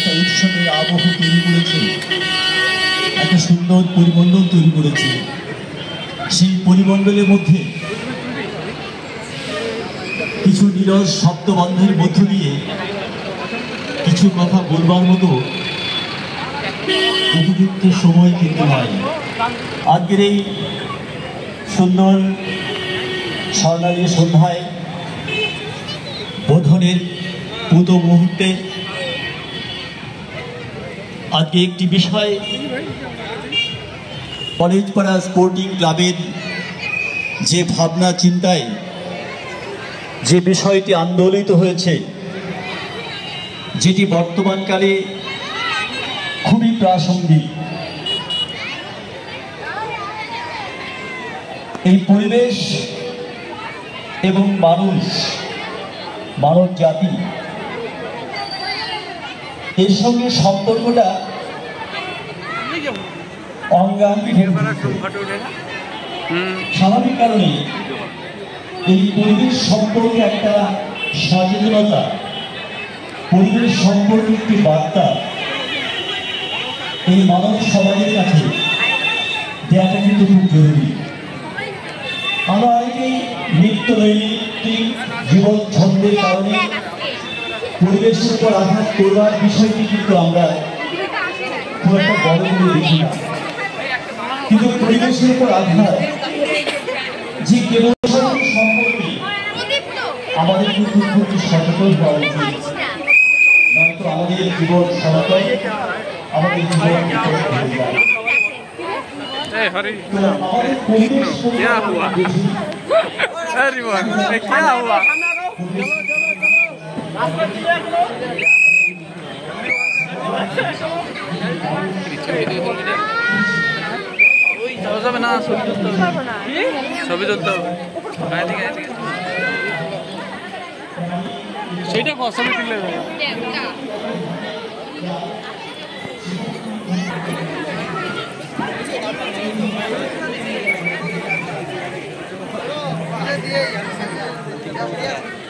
একটা উৎসবের আবহ তৈরি করেছে, একটা সুন্দর পরিমণ্ডল তৈরি করেছে। সেই পরিমণ্ডলের মধ্যে কিছু নীরস শব্দবন্ধের মধ্য দিয়ে কিছু কথা বলবার মতো উপযুক্ত সময় কিন্তু নয়। আজকের এই সুন্দর স্বর্ণালী সন্ধ্যায় বোধনের পুত মুহূর্তে আজকে একটি বিষয় কলেজপাড়া স্পোর্টিং ক্লাবের যে ভাবনা চিন্তায় যে বিষয়টি আন্দোলিত হয়েছে, যেটি বর্তমানকালে খুবই প্রাসঙ্গিক। এই পরিবেশ এবং মানব জাতি এর সঙ্গে সম্পর্কটা অঙ্গাঙ্গি। স্বাভাবিক কারণে এই পরিবেশ সম্পর্কে একটা সচেতনতা, পরিবেশ সম্পর্কে একটি বার্তা এই মানব সমাজের কাছে দেওয়াটা কিন্তু খুব জরুরি। আমরা অনেকেই নিত্যনৈমিত্তিক জীবন ছন্দের কারণে পরিবেশের উপর আঘাত করবার বিষয়টি কিন্তু আমরা খুব একটা বড় করে দেখি না। কিন্তু পরিবেশের উপর আঘাত যে কেবল সম্পর্কে আমাদের কিন্তু খুব সচেতন হওয়া উচিত, নয়তো আমাদের জীবন সনাতন, আমাদের জীবন क्या हुआ? अरे वाह, क्या हुआ? যাবে না, ছবি তুলতে হবে। সেইটা ছবি তুললে দিয়ে